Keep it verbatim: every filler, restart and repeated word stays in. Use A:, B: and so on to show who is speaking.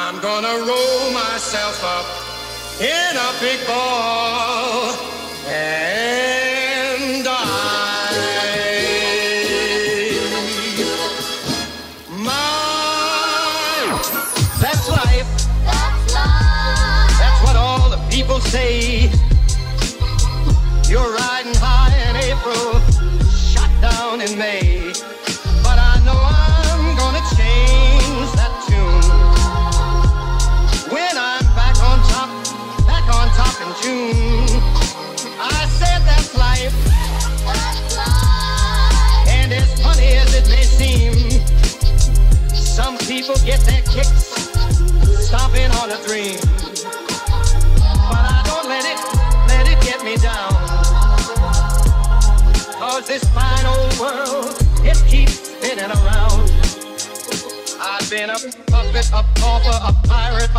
A: I'm gonna roll myself up in a big ball and die. My, that's life.
B: That's life.
A: That's what all the people say. You're riding high in April, shot down in May. But I know I'm gonna change that tune when I'm back on top, back on top in June. I said that's life,
B: That's life.
A: and as funny as it may seem, some people get their kicks stomping on a dream. But I don't let it, let it get me down. Cause this fine old world, it keeps spinning around. I've been a puppet, a pauper, a pirate,